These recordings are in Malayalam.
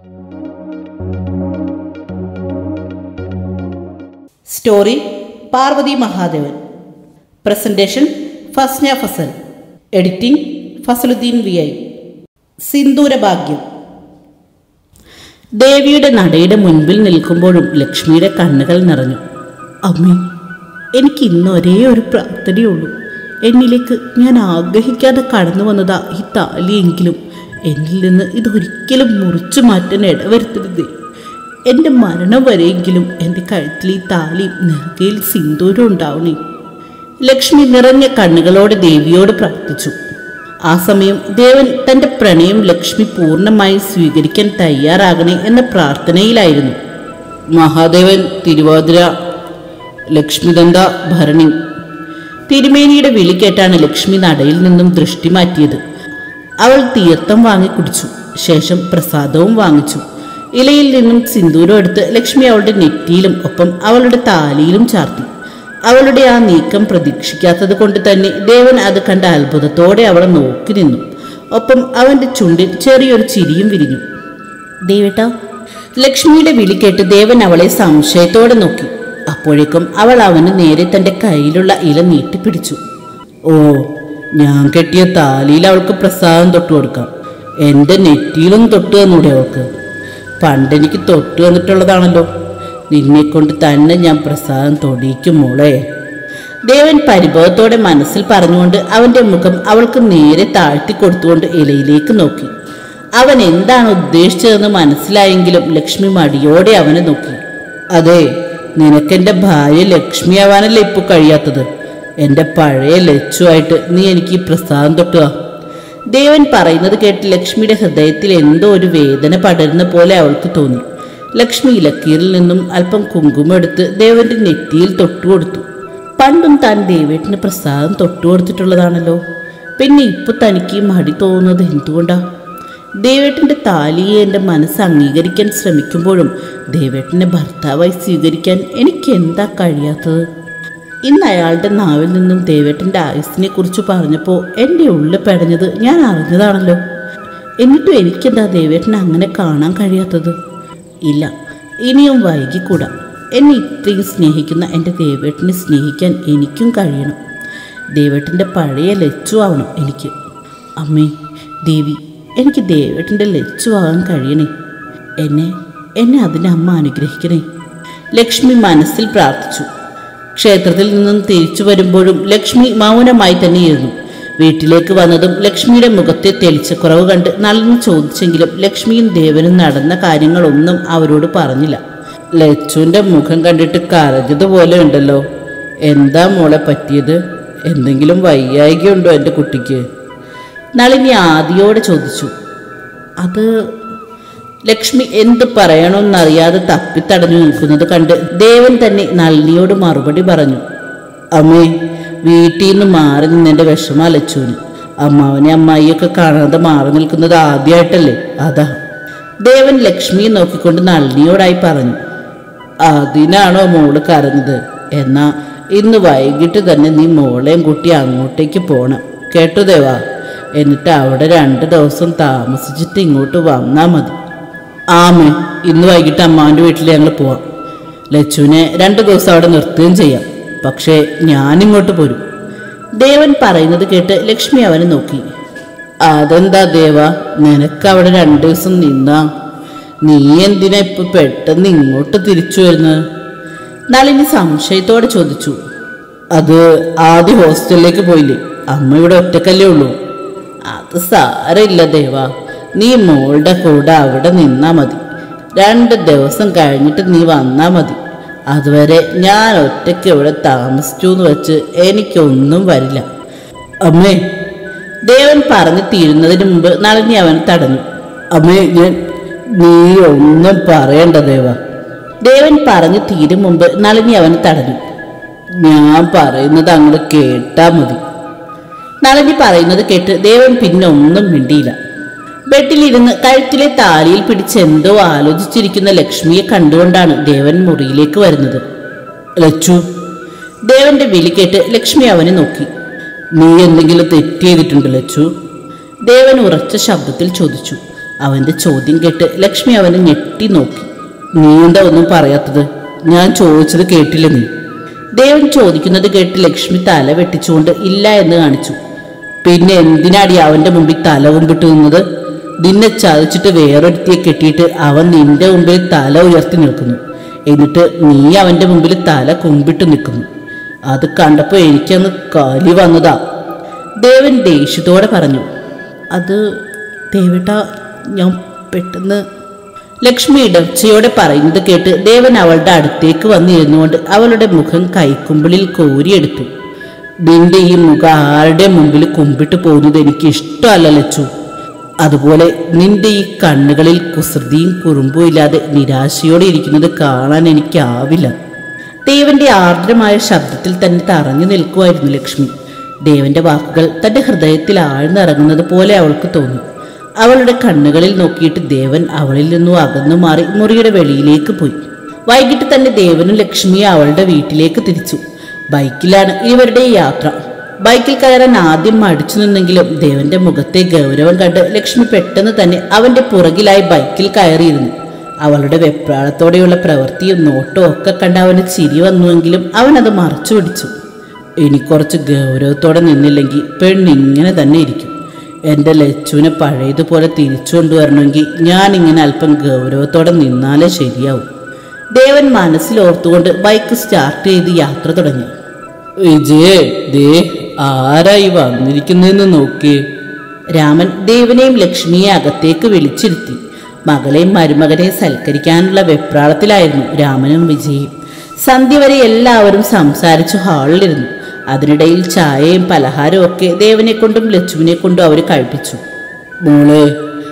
Story Parvathy Mahadevan. Presentation Fasna Fasal. Editing Fasaluddeen VI. Sindoorabhagyam. ദേവിയുടെ നടയുടെ മുൻപിൽ നിൽക്കുമ്പോഴും ലക്ഷ്മിയുടെ കണ്ണുകൾ നിറഞ്ഞു. അമ്മേ, എനിക്ക് ഇന്ന് ഒരേ ഒരു പ്രാർത്ഥനയുള്ളൂ. എന്നിലേക്ക് ഞാൻ ആഗ്രഹിക്കാതെ കടന്നു വന്നതാ ഈ താലിയെങ്കിലും എന്നിൽ നിന്ന് ഇതൊരിക്കലും മുറിച്ചു മാറ്റാൻ ഇടവരുത്തരുതേ. എൻ്റെ മരണം വരെയെങ്കിലും എൻ്റെ കഴുത്തിൽ ഈ താലിയും നെറുകയിൽ സിന്ദൂരം ഉണ്ടാവണേ. ലക്ഷ്മി നിറഞ്ഞ കണ്ണുകളോടെ ദേവിയോട് പ്രാർത്ഥിച്ചു. ആ സമയം ദേവൻ തൻ്റെ പ്രണയം ലക്ഷ്മി പൂർണ്ണമായി സ്വീകരിക്കാൻ തയ്യാറാകണേ എന്ന പ്രാർത്ഥനയിലായിരുന്നു. മഹാദേവൻ തിരുവാതിര, ലക്ഷ്മിദന്ത ഭരണി. തിരുമേനിയുടെ വിളി കേട്ടാണ് ലക്ഷ്മി നടയിൽ നിന്നും ദൃഷ്ടി മാറ്റിയത്. അവൾ തീർത്ഥം വാങ്ങി കുടിച്ചു. ശേഷം പ്രസാദവും വാങ്ങിച്ചു. ഇലയിൽ നിന്നും സിന്ദൂരം എടുത്ത് ലക്ഷ്മി അവളുടെ നെറ്റിയിലും ഒപ്പം അവളുടെ താലിയിലും ചാർത്തി. അവളുടെ ആ നീക്കം പ്രതീക്ഷിക്കാത്തത് കൊണ്ട് തന്നെ ദേവൻ അത് കണ്ട അത്ഭുതത്തോടെ അവളെ നോക്കി നിന്നു. ഒപ്പം അവന്റെ ചുണ്ടിൽ ചെറിയൊരു ചിരിയും വിരിഞ്ഞു. ദേവേട്ടാ. ലക്ഷ്മിയുടെ വിളി കേട്ട് ദേവൻ അവളെ സംശയത്തോടെ നോക്കി. അപ്പോഴേക്കും അവൾ അവന് നേരെ തന്റെ കയ്യിലുള്ള ഇല നീട്ടിപ്പിടിച്ചു. ഓ, ഞാൻ കെട്ടിയ താലിയിൽ അവൾക്ക് പ്രസാദം തൊട്ടു കൊടുക്കാം. എൻ്റെ നെറ്റിയിലും തൊട്ടു തന്നൂടെ അവൾക്ക്? പണ്ടെനിക്ക് തൊട്ടു തന്നിട്ടുള്ളതാണല്ലോ. നിന്നെക്കൊണ്ട് തന്നെ ഞാൻ പ്രസാദം തൊടിയിക്കും മോളെ. ദേവൻ പരിഭവത്തോടെ മനസ്സിൽ പറഞ്ഞുകൊണ്ട് അവന്റെ മുഖം അവൾക്ക് നേരെ താഴ്ത്തി കൊടുത്തുകൊണ്ട് ഇലയിലേക്ക് നോക്കി. അവൻ എന്താണ് ഉദ്ദേശിച്ചതെന്ന് മനസ്സിലായെങ്കിലും ലക്ഷ്മി മടിയോടെ അവനെ നോക്കി. അതെ, നിനക്കെൻ്റെ ഭാര്യ ലക്ഷ്മി ആവാനല്ലേ ഇപ്പോൾ കഴിയാത്തത്? എൻ്റെ പഴയ ലച്ചുവായിട്ട് നീ എനിക്ക് ഈ പ്രസാദം തൊട്ടുക. ദേവൻ പറയുന്നത് കേട്ട് ലക്ഷ്മിയുടെ ഹൃദയത്തിൽ എന്തോ ഒരു വേദന പടരുന്ന പോലെ അവൾക്ക് തോന്നി. ലക്ഷ്മി ഇലക്കീറിൽ നിന്നും അല്പം കുങ്കുമം എടുത്ത് ദേവന്റെ നെറ്റിയിൽ തൊട്ടുകൊടുത്തു. പണ്ടും താൻ ദേവേട്ടിന് പ്രസാദം തൊട്ടുകൊടുത്തിട്ടുള്ളതാണല്ലോ. പിന്നെ ഇപ്പൊ തനിക്ക് മടി തോന്നുന്നത് എന്തുകൊണ്ടാ? ദേവേട്ടന്റെ താലിയെ എൻ്റെ മനസ്സ് അംഗീകരിക്കാൻ ശ്രമിക്കുമ്പോഴും ദേവേട്ടനെ ഭർത്താവായി സ്വീകരിക്കാൻ എനിക്ക് എന്താ കഴിയാത്തത്? ഇന്ന് അയാളുടെ നാവിൽ നിന്നും ദേവേട്ടൻ്റെ ആയുസ്സിനെ കുറിച്ച് പറഞ്ഞപ്പോൾ എൻ്റെ ഉള്ളിൽ പെടഞ്ഞത് ഞാൻ അറിഞ്ഞതാണല്ലോ. എന്നിട്ടും എനിക്കെന്താ ദേവേട്ടനെ അങ്ങനെ കാണാൻ കഴിയാത്തത്? ഇല്ല, ഇനിയും വൈകിക്കൂടാ. എന്നെ ഇത്രയും സ്നേഹിക്കുന്ന എൻ്റെ ദേവേട്ടനെ സ്നേഹിക്കാൻ എനിക്കും കഴിയണം. ദേവേട്ടൻ്റെ പഴയ ലച്ചു ആവണം എനിക്ക്. അമ്മേ ദേവി, എനിക്ക് ദേവേട്ടൻ്റെ ലച്ചു ആകാൻ കഴിയണേ. എന്നെ അതിന് അമ്മ അനുഗ്രഹിക്കണേ. ലക്ഷ്മി മനസ്സിൽ പ്രാർത്ഥിച്ചു. ക്ഷേത്രത്തിൽ നിന്നും തിരിച്ചു വരുമ്പോഴും ലക്ഷ്മി മൗനമായി തന്നെയിരുന്നു. വീട്ടിലേക്ക് വന്നതും ലക്ഷ്മിയുടെ മുഖത്തെ തെളിച്ചക്കുറവ് കണ്ട് നളിനി ചോദിച്ചെങ്കിലും ലക്ഷ്മിയും ദേവനും നടന്ന കാര്യങ്ങളൊന്നും അവരോട് പറഞ്ഞില്ല. ലച്ചുവിൻ്റെ മുഖം കണ്ടിട്ട് കരഞ്ഞതുപോലെ ഉണ്ടല്ലോ. എന്താ മോളെ പറ്റിയത്? എന്തെങ്കിലും വയ്യായികയുണ്ടോ എൻ്റെ കുട്ടിക്ക്? നളിനി ആദിയോടെ ചോദിച്ചു. അത് ലക്ഷ്മി എന്ത് പറയണമെന്നറിയാതെ തപ്പിത്തടഞ്ഞു നിൽക്കുന്നത് കണ്ട് ദേവൻ തന്നെ നളിനിയോട് മറുപടി പറഞ്ഞു. അമ്മേ, വീട്ടിൽ നിന്ന് മാറി നിന്നെൻ്റെ വിഷമ ലച്ചുവിന്. അമ്മാവനെ അമ്മായിയൊക്കെ കാണാതെ മാറി നിൽക്കുന്നത് ആദ്യമായിട്ടല്ലേ, അതാ. ദേവൻ ലക്ഷ്മിയെ നോക്കിക്കൊണ്ട് നളിനിയോടായി പറഞ്ഞു. അതിനാണോ മോള് കരഞ്ഞത്? എന്നാ ഇന്ന് വൈകിട്ട് തന്നെ നീ മോളെയും കൂട്ടി അങ്ങോട്ടേക്ക് പോണം കേട്ടോ ദേവാ. എന്നിട്ട് അവിടെ 2 ദിവസം താമസിച്ചിട്ട് ഇങ്ങോട്ട് വന്നാൽ മതി. ആമേ, ഇന്ന് വൈകിട്ട് അമ്മാവൻ്റെ വീട്ടിൽ ഞങ്ങൾ പോവാം. ലച്ചുവിനെ 2 ദിവസം അവിടെ നിർത്തുകയും ചെയ്യാം. പക്ഷേ ഞാനിങ്ങോട്ട് പോരും. ദേവൻ പറയുന്നത് കേട്ട് ലക്ഷ്മി അവനെ നോക്കി. അതെന്താ ദേവ, നിനക്കവിടെ 2 ദിവസം നിന്നാ? നീ എന്തിനാ ഇപ്പൊ പെട്ടെന്ന് ഇങ്ങോട്ട് തിരിച്ചു വരുന്നത്? നളിനി സംശയത്തോടെ ചോദിച്ചു. അത് ആദ്യ ഹോസ്റ്റലിലേക്ക് പോയില്ലേ? അമ്മ ഇവിടെ ഒറ്റക്കല്ലേ ഉള്ളൂ. അത് സാരമില്ല ദേവ, നീ മോളുടെ കൂടെ അവിടെ നിന്നാ മതി. 2 ദിവസം കഴിഞ്ഞിട്ട് നീ വന്നാ മതി. അതുവരെ ഞാൻ ഒറ്റയ്ക്ക് ഇവിടെ താമസിച്ചു എന്ന് വെച്ച് എനിക്കൊന്നും വരില്ല. അമ്മേ, ദേവൻ പറഞ്ഞു തീരുന്നതിന് മുമ്പ് നളിനി അവൻ തടഞ്ഞു. അമ്മേ, നീ ഒന്നും പറയണ്ട ദേവ. ദേവൻ പറഞ്ഞു തീരും മുമ്പ് നളിനി അവന് തടഞ്ഞു. ഞാൻ പറയുന്നത് അങ്ങോട്ട് കേട്ടാ മതി. നളിനി പറയുന്നത് കേട്ട് ദേവൻ പിന്നെ ഒന്നും മിണ്ടിയില്ല. ബെഡിലിരുന്ന് കഴുത്തിലെ താലിയിൽ പിടിച്ചെന്തോ ആലോചിച്ചിരിക്കുന്ന ലക്ഷ്മിയെ കണ്ടുകൊണ്ടാണ് ദേവൻ മുറിയിലേക്ക് വരുന്നത്. ലച്ചു. ദേവന്റെ വിളി കേട്ട് ലക്ഷ്മി അവനെ നോക്കി. നീ എന്തെങ്കിലും തെറ്റ് ചെയ്തിട്ടുണ്ട് ലച്ചു? ദേവൻ ഉറച്ച ശബ്ദത്തിൽ ചോദിച്ചു. അവൻ്റെ ചോദ്യം കേട്ട് ലക്ഷ്മി അവനെ ഞെട്ടി നോക്കി. നീ എന്താ ഒന്നും പറയാത്തത്? ഞാൻ ചോദിച്ചത് കേട്ടില്ല നീ? ദേവൻ ചോദിക്കുന്നത് കേട്ട് ലക്ഷ്മി തല വെട്ടിച്ചുകൊണ്ട് ഇല്ല എന്ന് കാണിച്ചു. പിന്നെ എന്തിനാടി അവൻ്റെ മുമ്പിൽ തല കുമ്പിട്ട് നിന്നത്? നിന്നെ ചതിച്ചിട്ട് വേറൊരുത്തിയെ കെട്ടിയിട്ട് അവൻ നിന്റെ മുമ്പിൽ തല ഉയർത്തി നിൽക്കുന്നു. എന്നിട്ട് നീ അവൻ്റെ മുമ്പിൽ തല കുമ്പിട്ട് നിൽക്കുന്നു. അത് കണ്ടപ്പോൾ എനിക്കന്ന് കലി വന്നതാ. ദേവൻ ദേഷ്യത്തോടെ പറഞ്ഞു. അത് ദേവേട്ടാ, ഞാൻ പെട്ടെന്ന്. ലക്ഷ്മി ഇടർച്ചയോടെ പറയുന്നത് കേട്ട് ദേവൻ അവളുടെ അടുത്തേക്ക് വന്നിരുന്നുകൊണ്ട് അവളുടെ മുഖം കൈക്കുമ്പിളിൽ കോരിയെടുത്തു. നിന്റെ ഈ മുഖം ആരുടെ മുമ്പിൽ കുമ്പിട്ട് പോകുന്നത് എനിക്ക് ഇഷ്ടമല്ല ലച്ചു. അതുപോലെ നിന്റെ ഈ കണ്ണുകളിൽ കുസൃതിയും കുറുമ്പും ഇല്ലാതെ നിരാശയോടെ ഇരിക്കുന്നത് കാണാൻ എനിക്കാവില്ല. ദേവന്റെ ആർദ്രമായ ശബ്ദത്തിൽ തന്നെ തറഞ്ഞു നിൽക്കുമായിരുന്നു ലക്ഷ്മി. ദേവന്റെ വാക്കുകൾ തന്റെ ഹൃദയത്തിൽ ആഴ്ന്നിറങ്ങുന്നത് പോലെ അവൾക്ക് തോന്നി. അവളുടെ കണ്ണുകളിൽ നോക്കിയിട്ട് ദേവൻ അവളിൽ നിന്നും അകന്നു മാറി മുറിയുടെ വെളിയിലേക്ക് പോയി. വൈകിട്ട് തന്നെ ദേവനും ലക്ഷ്മിയെ അവളുടെ വീട്ടിലേക്ക് തിരിച്ചു. ബൈക്കിലാണ് ഇവരുടെ യാത്ര. ബൈക്കിൽ കയറാൻ ആദ്യം മടിച്ചു നിന്നെങ്കിലും ദേവന്റെ മുഖത്തെ ഗൗരവം കണ്ട് ലക്ഷ്മി പെട്ടെന്ന് തന്നെ അവന്റെ പുറകിലായി ബൈക്കിൽ കയറിയിരുന്നു. അവളുടെ വെപ്രാളത്തോടെയുള്ള പ്രവൃത്തിയും നോട്ടവും ഒക്കെ കണ്ട് അവന് ചിരി വന്നുവെങ്കിലും അവൻ അത് മറച്ചു പിടിച്ചു. ഇനി കുറച്ച് ഗൗരവത്തോടെ നിന്നില്ലെങ്കിൽ പെണ്ണിങ്ങനെ തന്നെ ഇരിക്കും. എൻ്റെ ലച്ചുവിനെ പഴയതുപോലെ തിരിച്ചു കൊണ്ടുവരണമെങ്കിൽ ഞാനിങ്ങനെ അല്പം ഗൗരവത്തോടെ നിന്നാലേ ശരിയാവും. ദേവൻ മനസ്സിലോർത്തുകൊണ്ട് ബൈക്ക് സ്റ്റാർട്ട് ചെയ്ത് യാത്ര തുടങ്ങി. വിജയേ, ദേ ആരായി വന്നിരിക്കുന്നതെന്ന് നോക്കിയേ. രാമൻ ദേവനെയും ലക്ഷ്മിയെ അകത്തേക്ക് വിളിച്ചിരുത്തി. മകളെയും മരുമകനെയും സൽക്കരിക്കാനുള്ള വെപ്രാളത്തിലായിരുന്നു രാമനും വിജയും. സന്ധ്യ വരെ എല്ലാവരും സംസാരിച്ചു ഹാളിലിരുന്നു. അതിനിടയിൽ ചായയും പലഹാരവും ഒക്കെ ദേവനെ കൊണ്ടും ലച്ചുവിനെ കൊണ്ടും അവർ കഴിപ്പിച്ചു. മോളെ,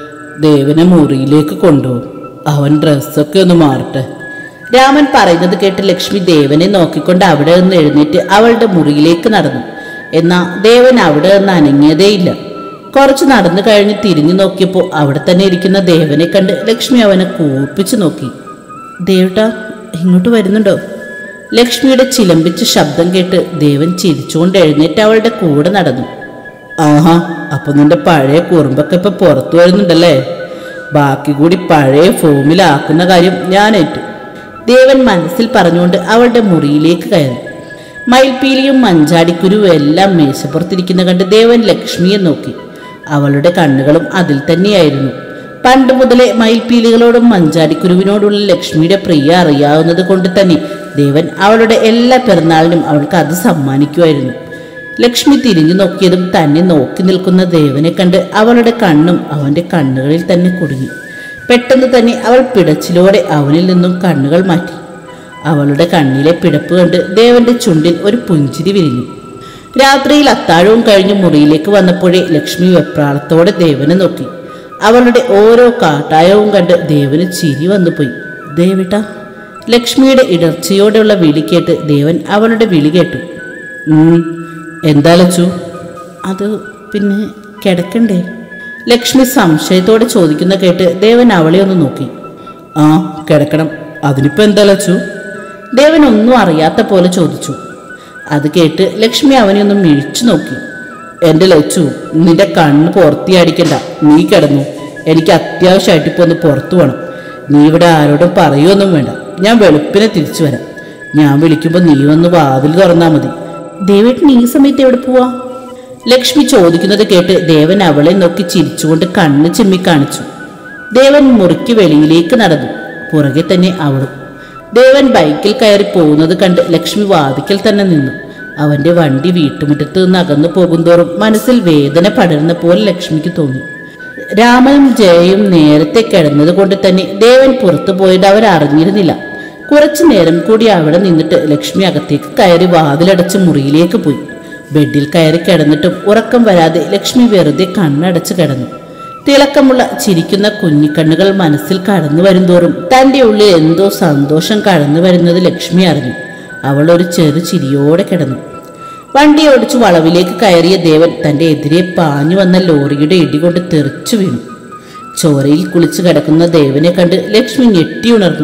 ദേവനെ മുറിയിലേക്ക് കൊണ്ടുപോകും. അവൻ ഡ്രസ്സൊക്കെ ഒന്ന് മാറട്ടെ. രാമൻ പറയുന്നത് കേട്ട് ലക്ഷ്മി ദേവനെ നോക്കിക്കൊണ്ട് അവിടെ നിന്ന് എഴുന്നേറ്റ് അവളുടെ മുറിയിലേക്ക് നടന്നു. എന്നാൽ ദേവൻ അവിടെ നിന്ന് അനങ്ങിയതേയില്ല. കുറച്ച് നടന്നു കഴിഞ്ഞ് തിരിഞ്ഞു നോക്കിയപ്പോൾ അവിടെ തന്നെ ഇരിക്കുന്ന ദേവനെ കണ്ട് ലക്ഷ്മി അവനെ കൂർപ്പിച്ചു നോക്കി. ദേവട്ടാ, ഇങ്ങോട്ട് വരുന്നുണ്ടോ? ലക്ഷ്മിയുടെ ചിലമ്പിച്ച ശബ്ദം കേട്ട് ദേവൻ ചിരിച്ചുകൊണ്ട് എഴുന്നേറ്റ് അവളുടെ കൂടെ നടന്നു. ആഹാ, അപ്പൊ നിന്റെ പഴയ കുറുമ്പൊക്കെ ഇപ്പൊ പുറത്തു വരുന്നുണ്ടല്ലേ? ബാക്കി കൂടി പഴയ ഫോമിലാക്കുന്ന കാര്യം ഞാൻ ഏറ്റു. ദേവൻ മനസ്സിൽ പറഞ്ഞുകൊണ്ട് അവളുടെ മുറിയിലേക്ക് കയറി. മയിൽപ്പീലിയും മഞ്ചാടിക്കുരുവും എല്ലാം മേശപ്പുറത്തിരിക്കുന്ന കണ്ട് ദേവൻ ലക്ഷ്മിയെ നോക്കി. അവളുടെ കണ്ണുകളും അതിൽ തന്നെയായിരുന്നു. പണ്ട് മുതലേ മയിൽപ്പീലികളോടും മഞ്ചാടിക്കുരുവിനോടുള്ള ലക്ഷ്മിയുടെ പ്രിയ അറിയാവുന്നത് കൊണ്ട് തന്നെ ദേവൻ അവളുടെ എല്ലാ പിറന്നാളിനും അവൾക്ക് അത് സമ്മാനിക്കുമായിരുന്നു. ലക്ഷ്മി തിരിഞ്ഞു നോക്കിയതും തന്നെ നോക്കി നിൽക്കുന്ന ദേവനെ കണ്ട് അവളുടെ കണ്ണും അവൻ്റെ കണ്ണുകളിൽ തന്നെ കുടുങ്ങി. പെട്ടെന്ന് തന്നെ അവൾ പിടച്ചിലോടെ അവനിൽ നിന്നും കണ്ണുകൾ മാറ്റി. അവളുടെ കണ്ണിലെ പിടപ്പ് കണ്ട് ദേവന്റെ ചുണ്ടിൽ ഒരു പുഞ്ചിരി വിരിഞ്ഞു. രാത്രിയിൽ അത്താഴവും കഴിഞ്ഞ് മുറിയിലേക്ക് വന്നപ്പോഴേ ലക്ഷ്മി വെപ്രാളത്തോടെ ദേവനെ നോക്കി. അവളുടെ ഓരോ കാട്ടായവും കണ്ട് ദേവന് ചിരി വന്നുപോയി. ദേവിട്ടാ, ലക്ഷ്മിയുടെ ഇടർച്ചയോടെയുള്ള വിളി കേട്ട് ദേവൻ അവളുടെ വിളി കേട്ടു. എന്താ ലച്ചു? അത് പിന്നെ കിടക്കണ്ടേ? ലക്ഷ്മി സംശയത്തോടെ ചോദിക്കുന്ന കേട്ട് ദേവൻ അവളെ ഒന്ന് നോക്കി. ആ, കിടക്കണം. അതിനിപ്പോ എന്താ ലച്ചു? ദേവൻ ഒന്നും അറിയാത്ത പോലെ ചോദിച്ചു. അത് കേട്ട് ലക്ഷ്മി അവനെ ഒന്ന് മിഴിച്ചു നോക്കി. എൻ്റെ ലച്ചു, നിന്റെ കണ്ണ് പുറത്തിയടിക്കണ്ട. നീ കിടന്നു. എനിക്ക് അത്യാവശ്യമായിട്ട് ഇപ്പോൾ ഒന്ന് പുറത്തു പോകണം. നീ ഇവിടെ ആരോടും പറയുമൊന്നും വേണ്ട. ഞാൻ വെളുപ്പിനെ തിരിച്ചു വരാം. ഞാൻ വിളിക്കുമ്പോൾ നീ ഒന്ന് വാതിൽ തുറന്നാൽ മതി. ദേവേട്ടൻ ഈ സമയത്ത് എവിടെ പോവാ? ലക്ഷ്മി ചോദിക്കുന്നത് കേട്ട് ദേവൻ അവളെ നോക്കി ചിരിച്ചുകൊണ്ട് കണ്ണ് ചിമ്മി കാണിച്ചു. ദേവൻ മുറിക്ക് വെളിയിലേക്ക് നടന്നു. പുറകെ തന്നെ അവളും. ദേവൻ ബൈക്കിൽ കയറി പോകുന്നത് കണ്ട് ലക്ഷ്മി വാതിക്കൽ തന്നെ നിന്നു. അവന്റെ വണ്ടി വീട്ടുമുറ്റത്ത് നിന്ന് അകന്നു പോകുന്തോറും മനസ്സിൽ വേദന പടരുന്ന പോലെ ലക്ഷ്മിക്ക് തോന്നി. രാമനും ജയയും നേരത്തെ കിടന്നത് കൊണ്ട് തന്നെ ദേവൻ പുറത്തു പോയത് അവർ അറിഞ്ഞിരുന്നില്ല. കുറച്ചു നേരം കൂടി അവിടെ നിന്നിട്ട് ലക്ഷ്മി അകത്തേക്ക് കയറി വാതിലടച്ച് മുറിയിലേക്ക് പോയി. ബെഡിൽ കയറി കിടന്നിട്ടും ഉറക്കം വരാതെ ലക്ഷ്മി വെറുതെ കണ്ണടച്ച് കിടന്നു. തിളക്കമുള്ള ചിരിക്കുന്ന കുഞ്ഞിക്കണ്ണുകൾ മനസ്സിൽ കടന്നു വരുന്തോറും തൻ്റെ ഉള്ളിൽ എന്തോ സന്തോഷം കടന്നു വരുന്നത് ലക്ഷ്മി അറിഞ്ഞു. അവൾ ഒരു ചെറു ചിരിയോടെ കിടന്നു. വണ്ടി ഓടിച്ചു വളവിലേക്ക് കയറിയ ദേവൻ തൻ്റെ എതിരെ പാഞ്ഞു വന്ന ലോറിയുടെ ഇടികൊണ്ട് തെറിച്ചു വീണു. ചോരയിൽ കുളിച്ചു കിടക്കുന്ന ദേവനെ കണ്ട് ലക്ഷ്മി ഞെട്ടിയുണർന്നു.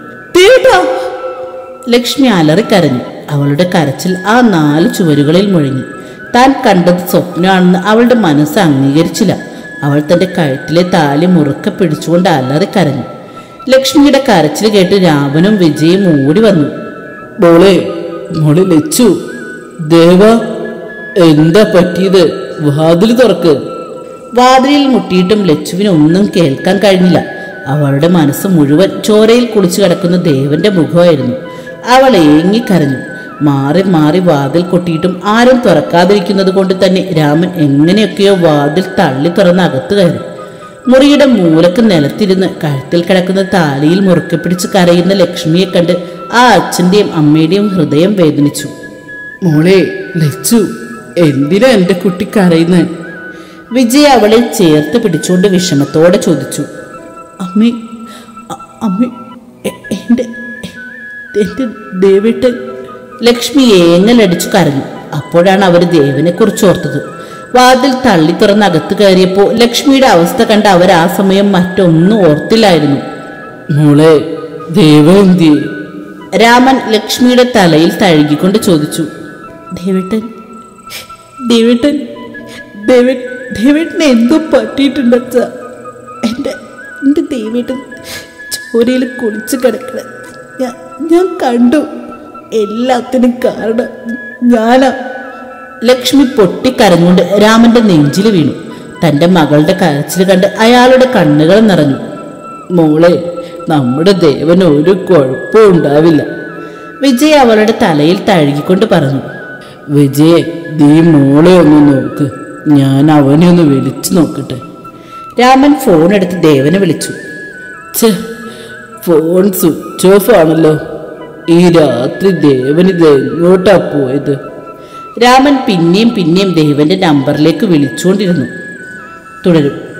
ലക്ഷ്മി അലറിക്കരഞ്ഞു. അവളുടെ കരച്ചിൽ ആ 4 ചുവരുകളിൽ മുഴങ്ങി. താൻ കണ്ടത് സ്വപ്നമാണെന്ന് അവളുടെ മനസ്സ് അംഗീകരിച്ചില്ല. അവൾ തൻ്റെ കഴുത്തിലെ താലി മുറുക്കെ പിടിച്ചുകൊണ്ട് അലറി കരഞ്ഞു. ലക്ഷ്മിയുടെ കരച്ചിൽ കേട്ട് രാമനും വിജയും ഓടി വന്നു. മോളെ മോളെ ലച്ചു, ദേവ, എന്താ പറ്റിയത്? വാതിൽ തുറക്ക്. വാതിലിൽ മുട്ടിയിട്ടും ലച്ചുവിന് ഒന്നും കേൾക്കാൻ കഴിഞ്ഞില്ല. അവളുടെ മനസ്സ് മുഴുവൻ ചോരയിൽ കുളിച്ചു കിടക്കുന്ന ദേവന്റെ മുഖമായിരുന്നു. അവൾ ഏങ്ങിക്കരഞ്ഞു. മാറി മാറി വാതിൽ കൊട്ടിയിട്ടും ആരും തുറക്കാതിരിക്കുന്നത് കൊണ്ട് തന്നെ രാമൻ എങ്ങനെയൊക്കെയോ വാതിൽ തള്ളി തുറന്ന് അകത്ത് കയറി. മുറിയുടെ മൂലക്ക് നിലത്തിരുന്ന് കഴുത്തിൽ കിടക്കുന്ന താലിയിൽ മുറുക്കെ പിടിച്ച് കരയുന്ന ലക്ഷ്മിയെ കണ്ട് ആ അച്ഛൻ്റെയും അമ്മയുടെയും ഹൃദയം വേദനിച്ചു. മോളെ ലച്ചു, എന്തിനാ എൻ്റെ കുട്ടി കരയുന്നത്? വിജയ അവളെ ചേർത്ത് പിടിച്ചുകൊണ്ട് വിഷമത്തോടെ ചോദിച്ചു. അമ്മേ അമ്മേ, എൻ്റെ ദേവേട്ടൻ. ലക്ഷ്മി ഏങ്ങലടിച്ചു കരഞ്ഞു. അപ്പോഴാണ് അവർ ദേവനെ കുറിച്ച് ഓർത്തത്. വാതിൽ തള്ളി തുറന്ന് അകത്ത് കയറിയപ്പോൾ ലക്ഷ്മിയുടെ അവസ്ഥ കണ്ട് അവർ ആ സമയം മറ്റൊന്നും ഓർത്തില്ലായിരുന്നു. മോളെ ദേവ എന്തിയെ? രാമൻ ലക്ഷ്മിയുടെ തലയിൽ തഴുകിക്കൊണ്ട് ചോദിച്ചു. ദേവേട്ടൻ ദേവേട്ടൻ ദേവേട്ടന് എന്തോ പറ്റിയിട്ടുണ്ടച്ച. എൻ്റെ ദേവേട്ടൻ ചോരയിൽ കുളിച്ച് കിടക്കണ ഞാൻ കണ്ടു. എല്ലാത്തിനും കാരണം ഞാനാ. ലക്ഷ്മി പൊട്ടിക്കരഞ്ഞുകൊണ്ട് രാമന്റെ നെഞ്ചിൽ വീണു. തൻ്റെ മകളുടെ കരച്ചിൽ കണ്ട് അയാളുടെ കണ്ണുകൾ നിറഞ്ഞു. മോളെ, നമ്മുടെ ദേവന് ഒരു കുഴപ്പവും ഉണ്ടാവില്ല. വിജയ് അവളുടെ തലയിൽ തഴുകിക്കൊണ്ട് പറഞ്ഞു. വിജയ്, നീ മോളെ ഒന്ന് നോക്ക്, ഞാൻ അവനെ ഒന്ന് വിളിച്ചു നോക്കട്ടെ. രാമൻ ഫോൺ എടുത്ത് ദേവനെ വിളിച്ചു. ഫോൺ സ്വിച്ച് ഓഫ് ആണല്ലോ. ഈ രാത്രി ദേവൻ ഇത് എങ്ങോട്ടാ പോയത്? രാമൻ പിന്നെയും ദേവന്റെ നമ്പറിലേക്ക് വിളിച്ചുകൊണ്ടിരുന്നു. തുടരും.